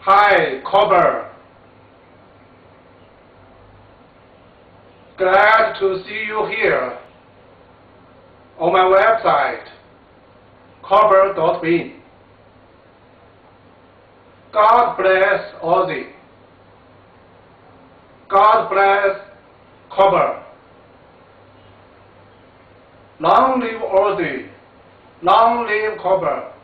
Hi, Cobber. Glad to see you here on my website, cobber.bin. God bless Aussie. God bless Cobber. Long live Aussie. Long live Cobber.